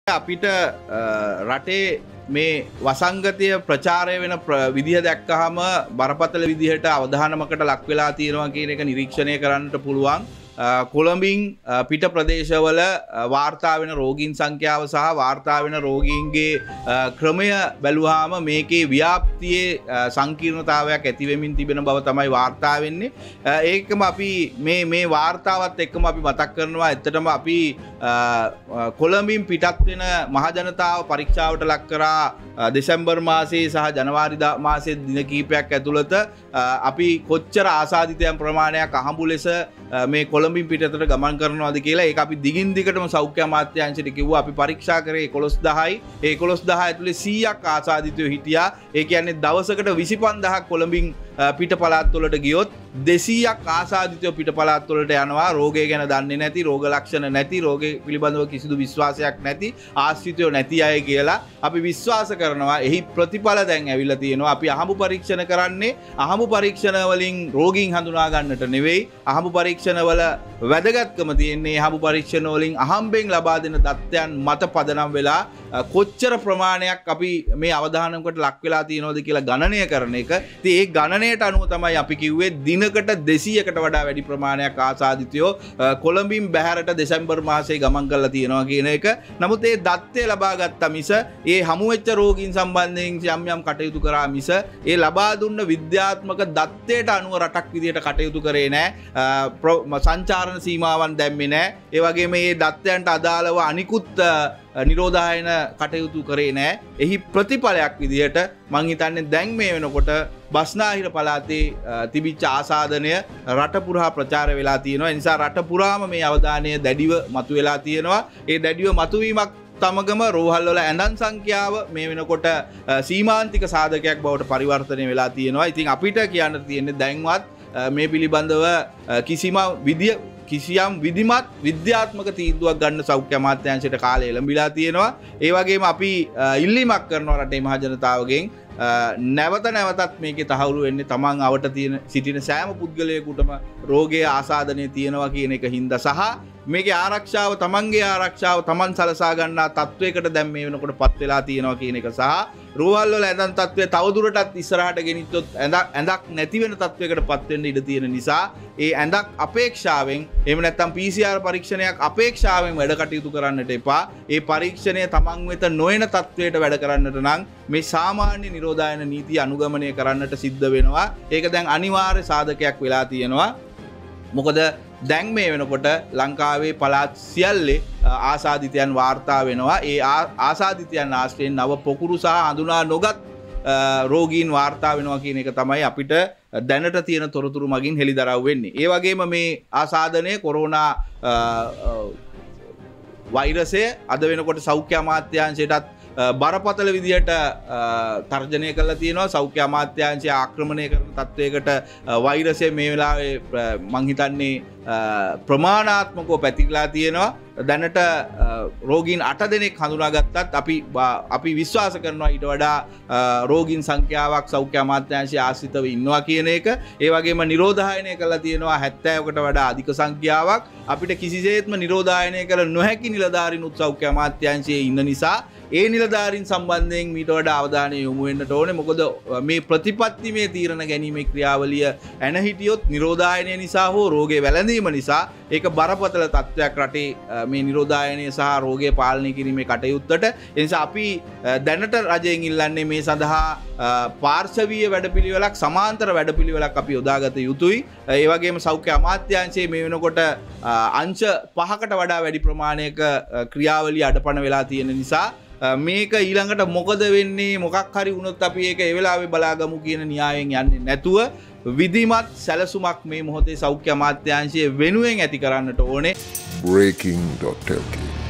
අපිට රටේ මේ වසංගතය ප්‍රචාරය වෙන විදිහ දැක්කහම බරපතල විදිහට අවධානමකට ලක් වෙලා තියෙනවා කියන එක නිරීක්ෂණය කරන්නට පුළුවන්. කොළඹින් පිට ප්‍රදේශවල වාර්තා වෙන රෝගීන් සංඛ්‍යාව සහ වාර්තා වෙන රෝගීන්ගේ ක්‍රමය බැලුවාම මේකේ ව්‍යාප්තියේ සංකීර්ණතාවයක් ඇති වෙමින් තිබෙන බව තමයි වාර්තා වෙන්නේ. ඒකම අපි මේ වාර්තාවත් එක්කම අපි මතක් කරනවා ඇත්තටම අපි කොළඹින් පිටත් වෙන මහජනතාව පරීක්ෂාවට ලක් කරා දෙසැම්බර් මාසයේ සහ ජනවාරි මාසයේ දින කිහිපයක් ඇතුළත අපි කොච්චර ආසාදිතයන් ප්‍රමාණයක් අහඹු ලෙස මේ කොළඹින් පිටතට ගමන් කරනවාද කියලා ඒක අපි දිගින් දිගටම සෞඛ්‍ය අමාත්‍යාංශයට කිව්වා. අපි පරීක්ෂා කරේ 11000යි. ඒ 11000 ඇතුලේ 100ක් ආසාදිතයෝ හිටියා. ඒ කියන්නේ දවසකට 25000ක් කොළඹින් පිට පළාත් වලට ගියොත් 200ක් ආසාදිතයෝ පිට පළාත් වලට යනවා. රෝගය ගැන දන්නේ නැති, රෝග ලක්ෂණ නැති, රෝගේ පිළිබඳව කිසිදු විශ්වාසයක් නැති, ආශ්‍රිතයෝ නැති අය කියලා අපි විශ්වාස කරනවා. එහි ප්‍රතිඵල දැන් ඇවිල්ලා තියෙනවා. අපි අහඹු පරීක්ෂණ කරන්නේ අහඹු පරීක්ෂණ වලින් රෝගීන් හඳුනා ගන්නට නෙවෙයි. අහඹු පරීක්ෂණ වල වැදගත්කම තියෙන්නේ අහඹු පරීක්ෂණ වලින් අහම්බෙන් ලබා දෙන තත්ත්වයන් මත පදනම් වෙලා කොච්චර ප්‍රමාණයක් අපි මේ අවධානයකට ලක් වෙලා තියෙනවද කියලා ගණනය කරන එක. ඉතින් ඒ ගණනයට අනුව තමයි අපි කිව්වේ දිනකට 200කට වඩා වැඩි ප්‍රමාණයක් ආසාදිතයෝ කොළඹින් බැහැරට දෙසැම්බර් මාසයේ ගමන් කරලා තියෙනවා කියන එක. නමුත් ඒ දත්තය ලබා ගත්ත මිස ඒ හමු වෙච්ච රෝගීන් සම්බන්ධයෙන් යම් කටයුතු කරා මිස ඒ ලබා දුන්න විද්‍යාත්මක දත්තයට අනුව රටක් විදියට කටයුතු කරේ නැහැ. සංචාරණ සීමාවන් දැම්මේ නැහැ. ඒ වගේම මේ දත්තයන්ට අදාළව අනිකුත් නිරෝධායන කටයුතු කරේ නැහැ. එහි ප්‍රතිඵලයක් විදිහට මං හිතන්නේ දැන් මේ වෙනකොට බස්නාහිර පළාතේ තිබිච්ච ආසාදනය රට පුරා ප්‍රචාර වෙලා තියෙනවා. ඒ නිසා රට පුරාම මේ අවධානය දැඩිව මතුවලා තියෙනවා. ඒ දැඩිව මතුවීමක් තමගම රෝහල් වල ඇඳන් සංඛ්‍යාව මේ වෙනකොට සීමාන්තික සාධකයක් බවට පරිවර්තනය වෙලා තියෙනවා. ඉතින් අපිට කියන්න තියෙන්නේ දැන්වත් මේ පිළිබඳව කිසියම් විධිමත් විද්‍යාත්මක තීන්දුවක් ගන්න සෞඛ්‍ය අමාත්‍යාංශයට කාලය එළඹිලා තියෙනවා. ඒ වගේම අපි ඉල්ලීමක් කරනවා රටේ මහජනතාවගෙන් නැවතත් මේකේ තහවුරු වෙන්නේ තමන් අවට සිටින සෑම පුද්ගලයෙකුටම රෝගයේ ආසාදනය තියෙනවා කියන එක හින්දා සහ මේකේ ආරක්ෂාව තමන්ගේ ආරක්ෂාව තමන් සලසා ගන්නා තත්වයකට දැන් මේ වෙනකොට පත් වෙලා තියෙනවා කියන එක සහ රෝහල් වල ඇඳන් තත්වය තවදුරටත් ඉස්සරහට ගෙනිච්චොත් ඇඳක් නැති වෙන තත්වයකට පත් වෙන්න ඉඩ තියෙන නිසා ඒ ඇඳක් අපේක්ෂාවෙන් එහෙම නැත්නම් PCR පරීක්ෂණයක් අපේක්ෂාවෙන් වැඩ කටයුතු කරන්නට එපා. ඒ පරීක්ෂණය තමන් වෙත නොයන තත්වයට වැඩ කරන්නට නම් මේ සාමාන්‍ය නිරෝධායන නීති අනුගමනය කරන්නට සිද්ධ වෙනවා. ඒක දැන් අනිවාර්ය සාධකයක් වෙලා තියෙනවා. මොකද දැන් මේ වෙනකොට ලංකාවේ පළාත් සියල්ලේ ආසාදිතයන් වාර්තා වෙනවා. ඒ ආසාදිතයන් ආශ්‍රයෙන් නව පොකුරු සහ හඳුනා නොගත් රෝගීන් වාර්තා වෙනවා කියන එක තමයි අපිට දැනට තියෙන තොරතුරු මගින් හෙළිදරව් වෙන්නේ. ඒ වගේම මේ ආසාදනය කොරෝනා වෛරසය අද වෙනකොට සෞඛ්‍ය අමාත්‍යාංශයටත් බරපතල විදිහට තර්ජනය කරලා තියෙනවා. සෞඛ්‍ය අමාත්‍යාංශය ආක්‍රමණය කරන තත්වයකට වෛරසය මේ වෙලාවේ මං හිතන්නේ ප්‍රමාණාත්මකව පැතිරලා තියෙනවා. දැනට රෝගීන් 8 දෙනෙක් හඳුනාගත්තත් අපි විශ්වාස කරනවා ඊට වඩා රෝගීන් සංඛ්‍යාවක් සෞඛ්‍ය අමාත්‍යාංශයේ ආශ්‍රිතව ඉන්නවා කියන එක. ඒ වගේම නිරෝධායනය කරලා තියෙනවා 70කට වඩා අධික සංඛ්‍යාවක්. අපිට කිසිසේත්ම නිරෝධායනය කළ නොහැකි නිලධාරීන් සෞඛ්‍ය අමාත්‍යාංශයේ ඉන්න නිසා ඒ නිලධාරීන් සම්බන්ධයෙන් මීට වඩා අවධානය යොමු වෙන්නට ඕනේ. මොකද මේ ප්‍රතිපත්තිමය තීරණ ගැනීමේ ක්‍රියාවලිය ඇන හිටියොත් නිරෝධායනය නිසා හෝ රෝගේ වැළඳීම නිසා ඒක බරපතල තත්ත්වයක් රටේ මේ නිරෝධායනය සහ රෝගය පාලනය කිරීමේ කටයුත්තට. ඒ නිසා අපි දැනට රජයෙන් ඉල්ලන්නේ මේ සඳහා පාර්ශවීය වැඩපිළිවෙලක් සමාන්තර වැඩපිළිවෙලක් අපි යොදාගත යුතුයි. ඒ වගේම සෞඛ්‍ය අමාත්‍යාංශයේ මේ වෙනකොට අංශ 5කට වඩා වැඩි ප්‍රමාණයක ක්‍රියාවලිය අඩපණ වෙලා තියෙන නිසා මේක ඊළඟට මොකද වෙන්නේ මොකක් හරි වුණොත් අපි ඒක ඒ වෙලාවේ බලාගමු කියන න්‍යායෙන් යන්නේ නැතුව විධිමත් සැලසුමක් මේ මොහොතේ සෞඛ්‍ය අමාත්‍යාංශයේ වෙනුවෙන් ඇති කරන්නට ඕනේ. Breaking.lk